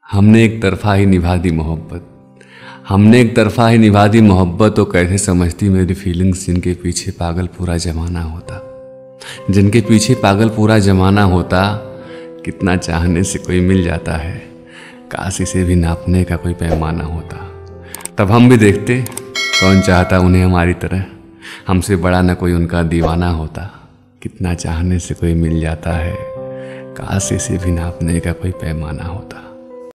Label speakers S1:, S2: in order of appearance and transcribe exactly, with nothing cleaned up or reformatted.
S1: हमने एक तरफा ही निभा दी मोहब्बत, हमने एक तरफा ही निभा दी मोहब्बत। तो कैसे समझती मेरी फीलिंग्स, जिनके पीछे पागल पूरा जमाना होता, जिनके पीछे पागल पूरा जमाना होता। कितना चाहने से कोई मिल जाता है, काश इसे भी नापने का कोई पैमाना होता। तब हम भी देखते कौन चाहता उन्हें हमारी तरह, हमसे बड़ा न कोई उनका दीवाना होता। कितना चाहने से कोई मिल जाता है, काश इसे भी नापने का कोई पैमाना होता।